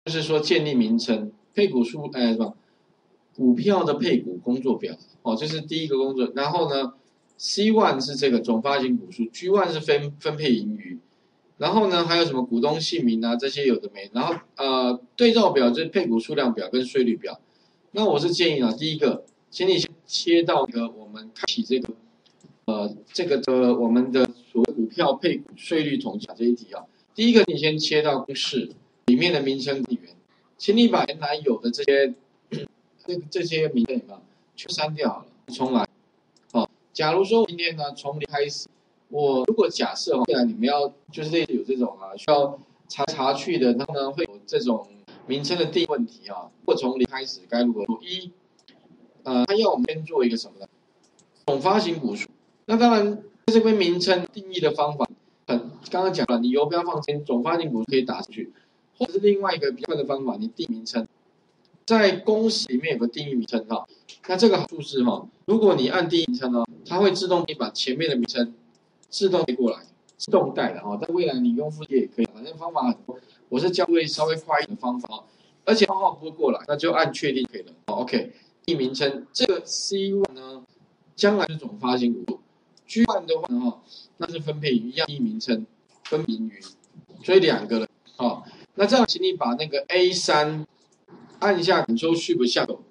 就是说建立名称、配股数，什么股票的配股工作表，哦，这是第一个工作。然后呢，C1 是这个总发行股数，G1 是分配盈余。然后呢，还有什么股东姓名啊，这些有的没。然后对照表就是配股数量表跟税率表。那我是建议啊，第一个，请你先切到一个我们开启这个我们的所谓股票配股税率统计这一题啊。第一个，你先切到公式里面的名称地缘，请你把原来有的这些名称全删掉好了，重来。好，假如说今天呢从零开始，我如果假设未来你们要就是类似有这种需要查去的，然后呢会有这种名称的定义问题啊。如果从零开始该如何做？他要我们先做一个什么呢？总发行股数。那当然，这边名称定义的方法，刚刚讲了，你游标放先，总发行股数可以打进去，或者是另外一个比较快的方法，你定名称，在公式里面有个定义名称哈。那这个好处是如果你按定义名称呢，它会自动把前面的名称自动带过来，自动带的但未来你用复制也可以，反正方法很多，我是教会稍微快一点的方法而且方法不会过来，那就按确定可以了。OK， 定义名称这个 C1 呢，将来是总发行股数。G1 的话呢，那是分配盈余，一样定义名称，分配盈余，所以两个了。那这样，请你把那个 A3 按一下 Ctrl+Shift 下走，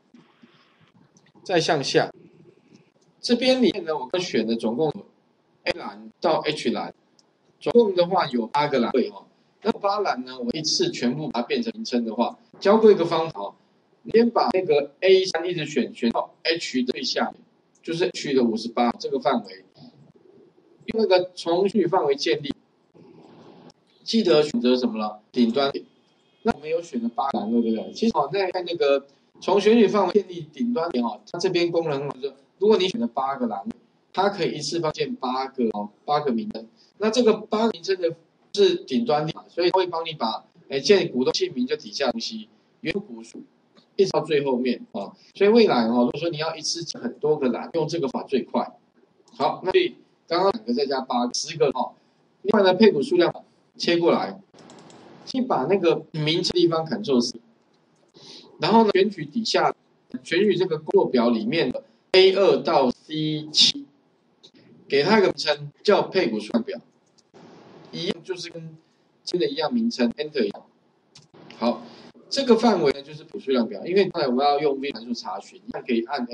再向下。这边里面呢，我刚选的总共有 A 栏到 H 栏，总共的话有8个栏位那8栏呢，我一次全部把它变成名称的话，教过一个方法你先把那个 A3 一直选到 H 的最下面。就是 H 的58这个范围，用那个从序范围建立，记得选择什么了？顶端点。那我们有选了8栏，对不对？其实在那个从选取范围建立顶端点它这边功能就是，如果你选了8个栏，它可以一次放建8个名称。那这个8个名称的是顶端点，所以它会帮你把建股东姓名就底下东西，原股数。一直到最后面所以未来如果说你要一次很多个栏，用这个法最快。好，那所以刚刚2个再加8个，10个另外呢，配股数量切过来，先把那个名称地方Ctrl+C，然后呢选取底下选取这个工作表里面的 A2 到 C7，给它一个名称叫配股数量表，一样就是跟真的一样名称 Enter 一样。好。这个范围呢就是股数量表，因为刚才我要用 V 函数查询，一样可以按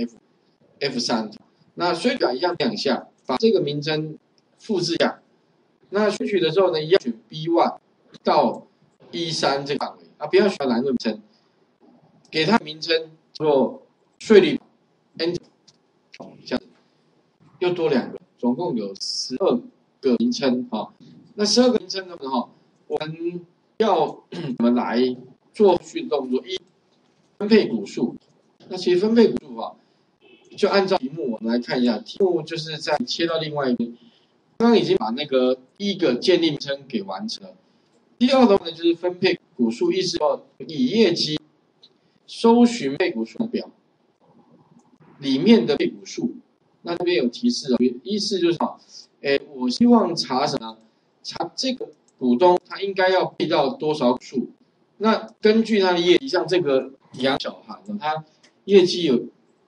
F3。那税表一样2下，把这个名称复制下。那选取的时候呢，一样选 B1 到 E3这个范围不要选栏位名称，给它名称做税率 Enter， 这样子又多2个，总共有12个名称那12个名称的话我们要怎么来？做后续的动作分配股数，那其实分配股数就按照题目我们来看一下，题目就是在切到另外一边，刚刚已经把那个第一个建立名称给完成了。第二的话呢，就是分配股数，意思说以业绩搜寻配股数表里面的配股数，那这边有提示意思就是我希望查什么？查这个股东他应该要配到多少股数？那根据他的业绩，像这个杨小涵他业绩有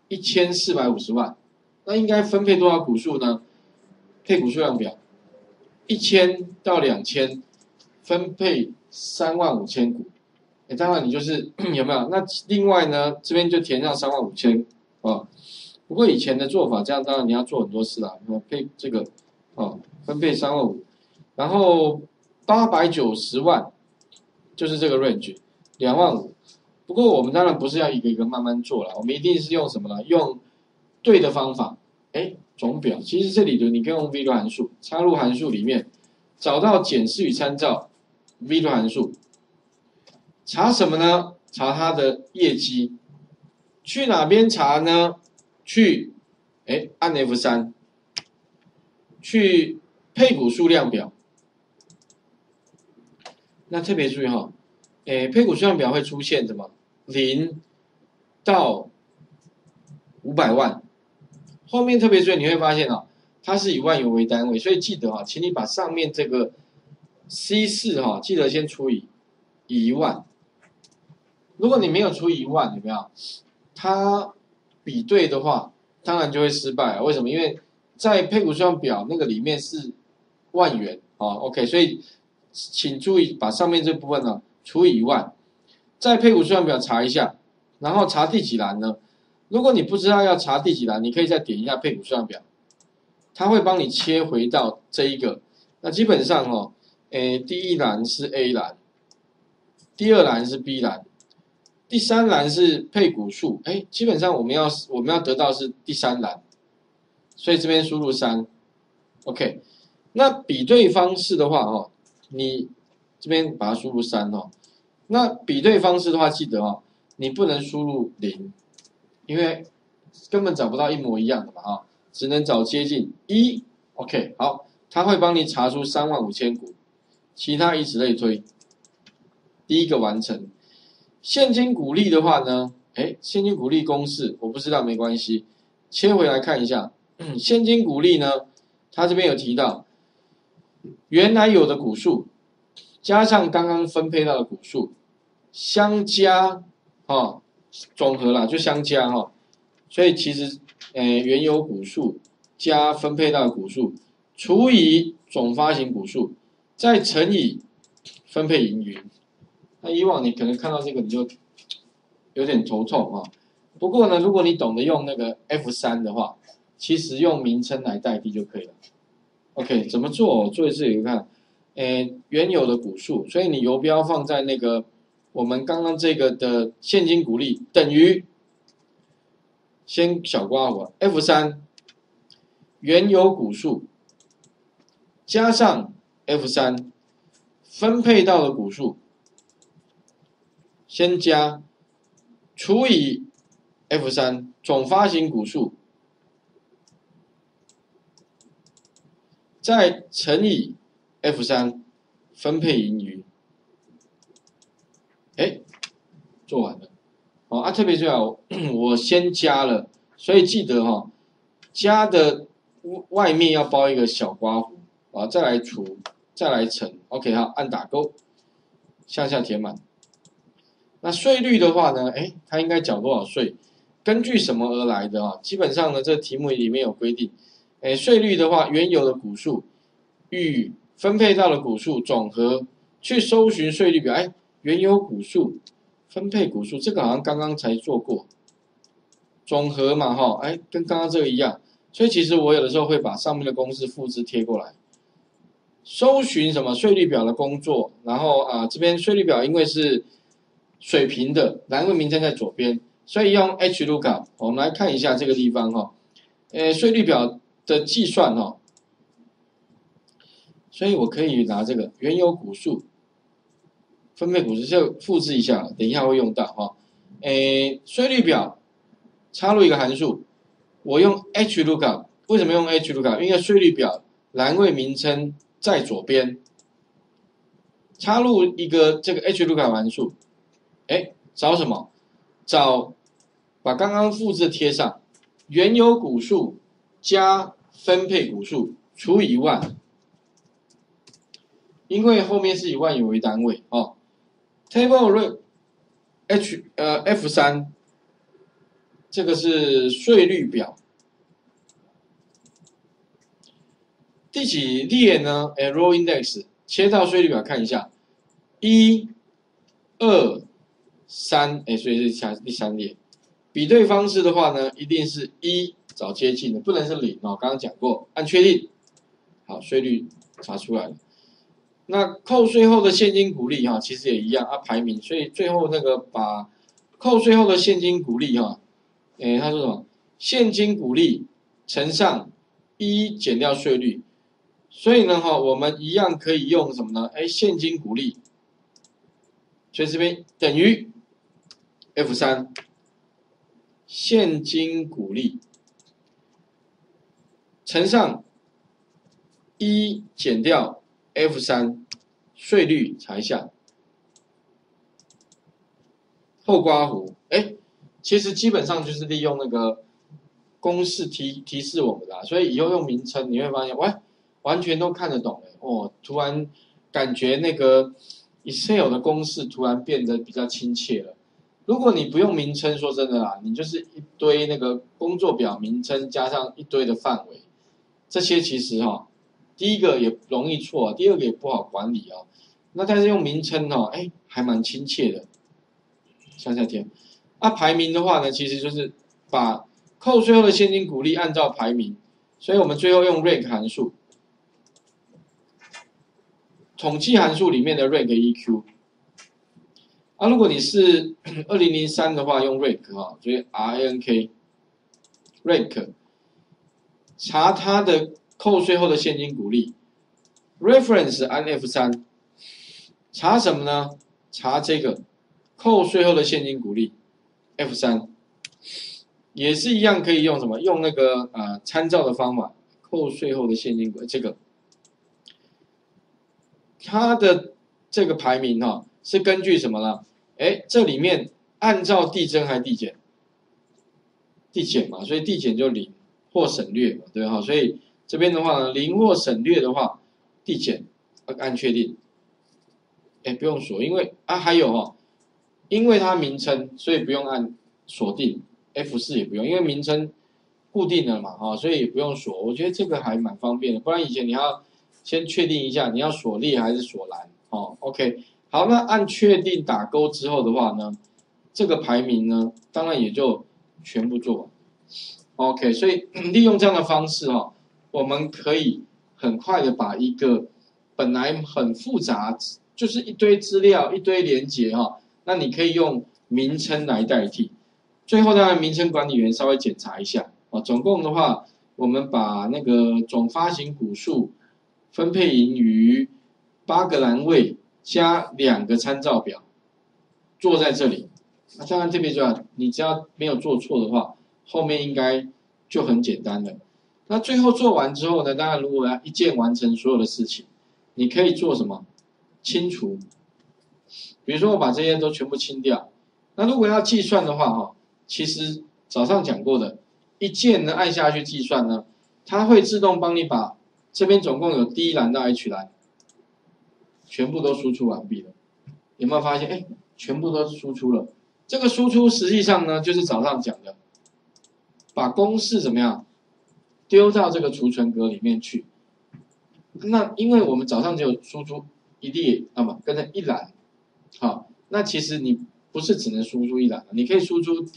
1450万，那应该分配多少股数呢？配股数量表，1000到2000，分配35000股。当然你就是有没有？那另外呢，这边就填上35000不过以前的做法，这样当然你要做很多次啦。配这个分配35000，然后890万。就是这个 range 25000，不过我们当然不是要一个一个慢慢做了，我们一定是用什么呢？用对的方法。总表其实这里的你可以用 VLOOKUP 函数，插入函数里面找到检视与参照 VLOOKUP 函数，查什么呢？查它的业绩。去哪边查呢？去按 F3，去配股数量表。那特别注意配股数量表会出现什么？0到500万，后面特别注意你会发现它是以万元为单位，所以记得请你把上面这个 C4 记得先除以1万， 如果你没有除以1万，有没有？它比对的话，当然就会失败啊。为什么？因为在配股算表那个里面是万元OK，所以请注意把上面这部分呢除以1万，在配股算表查一下，然后查第几栏呢？如果你不知道要查第几栏，你可以再点一下配股算表，它会帮你切回到这一个。那基本上第一栏是 A 栏，第二栏是 B 栏。第三栏是配股数，基本上我们要得到是第三栏，所以这边输入3，OK。那比对方式的话你这边把它输入3那比对方式的话，记得你不能输入0，因为根本找不到一模一样的嘛只能找接近1，OK。好，它会帮你查出35000股，其他以此类推，第一个完成。现金股利的话呢，现金股利公式我不知道没关系，切回来看一下。现金股利呢，它这边有提到，原来有的股数加上刚刚分配到的股数，相加总和啦，就相加所以其实原有股数加分配到的股数除以总发行股数，再乘以分配盈余。那以往你可能看到这个你就有点头痛不过呢，如果你懂得用那个 F3 的话，其实用名称来代替就可以了。OK， 怎么做？做一次你看，原有的股数，所以你游标放在那个我们刚刚这个的现金股利等于，先小括弧 F3 原有股数加上 F3 分配到的股数。先加除以 F3 总发行股数，再乘以 F3 分配盈余。做完了。特别重要，我先加了，所以记得加的外面要包一个小括弧再来除，再来乘。OK， 好，按打勾，向下填满。那税率的话呢，它应该缴多少税？根据什么而来的基本上呢，这个题目里面有规定，税率的话，原有的股数与分配到的股数总和，去搜寻税率表。原有股数分配股数，这个好像刚刚才做过，总和嘛跟刚刚这个一样。所以其实我有的时候会把上面的公式复制贴过来，搜寻什么税率表的工作，然后这边税率表因为是水平的，栏位名称在左边，所以用 HLOOKUP。我们来看一下这个地方税率表的计算所以我可以拿这个原有股数分配股数就复制一下，等一下会用到税率表插入一个函数，我用 HLOOKUP。为什么用 HLOOKUP？ 因为税率表栏位名称在左边，插入一个这个 HLOOKUP 函数。找什么？找把刚刚复制贴上，原有股数加分配股数除以1万，因为后面是以万元为单位Table F3， 这个是税率表。第几列呢？Row Index 切到税率表看一下，1、2、3，所以是第3列。比对方式的话呢，一定是1找接近的，不能是0刚刚讲过，按确定。好，税率查出来了。那扣税后的现金股利其实也一样排名，所以最后那个把扣税后的现金股利他说什么？现金股利乘上1减掉税率，所以呢我们一样可以用什么呢？现金股利，所以这边等于 F3 现金股利乘上1减掉 F3 税率，查一下后括弧。其实基本上就是利用那个公式提示我们的所以以后用名称你会发现完全都看得懂突然感觉那个 Excel 的公式突然变得比较亲切了。 如果你不用名称，说真的啦，你就是一堆那个工作表名称加上一堆的范围，这些其实第一个也容易错，第二个也不好管理哦。那但是用名称还蛮亲切的。向下填，排名的话呢，其实就是把扣税后的现金股利按照排名，所以我们最后用 rank 函数，统计函数里面的 rank EQ。如果你是2003的话，用 rank 所以 RANK rank 查它的扣税后的现金股利 ，reference 按 F3，查什么呢？查这个扣税后的现金股利 F3，也是一样可以用什么？用那个参照的方法，扣税后的现金股利这个，它的这个排名是根据什么呢？这里面按照递增还是递减？递减嘛，所以递减就0或省略嘛，对哈，所以这边的话呢，0或省略的话，递减按确定。不用锁，因为还有因为它名称，所以不用按锁定 F4 也不用，因为名称固定了嘛所以也不用锁。我觉得这个还蛮方便的，不然以前你要先确定一下你要锁列还是锁栏OK， 好，那按确定打勾之后的话呢，这个排名呢，当然也就全部做完。OK， 所以利用这样的方式我们可以很快的把一个本来很复杂，就是一堆资料、一堆连结那你可以用名称来代替。最后当然名称管理员稍微检查一下总共的话，我们把那个总发行股数、分配盈余、8个栏位加2个参照表做在这里。当然这边你只要没有做错的话，后面应该就很简单了。那最后做完之后呢，当然如果要一键完成所有的事情，你可以做什么？清除。比如说我把这些都全部清掉。那如果要计算的话其实早上讲过的，一键呢按下去计算呢，它会自动帮你把这边总共有 D 栏到 H 栏全部都输出完毕了。有没有发现？全部都输出了。这个输出实际上呢，就是早上讲的，把公式怎么样丢到这个储存格里面去。那因为我们早上只有输出一列，跟着一栏，那其实你不是只能输出一栏，你可以输出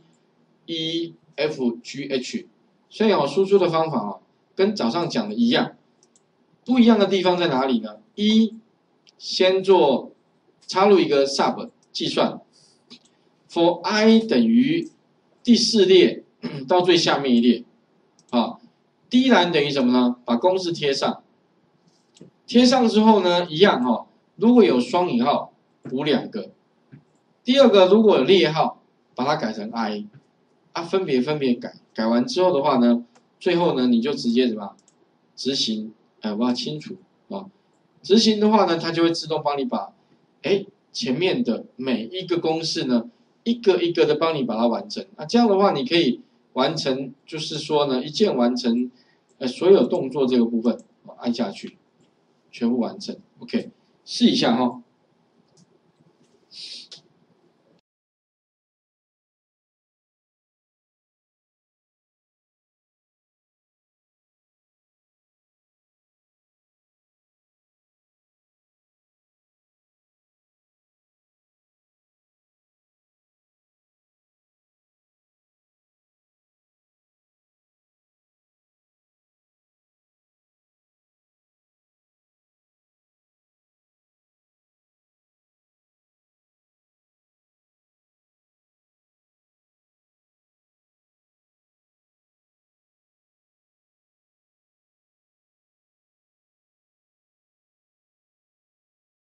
D、E、F、G、H， 所以输出的方法跟早上讲的一样，不一样的地方在哪里呢？先做插入一个 sub 计算 ，for I 等于第4列到最下面一列，第一栏等于什么呢？把公式贴上，贴上之后呢，一样如果有双引号补2个，第二个如果有列号，把它改成 I， 分别改，改完之后的话呢，最后呢你就直接怎么执行，我要清除执行的话呢，它就会自动帮你把前面的每一个公式呢，一个一个的帮你把它完成。这样的话你可以完成，就是说呢，一键完成所有动作这个部分，按下去，全部完成。OK， 试一下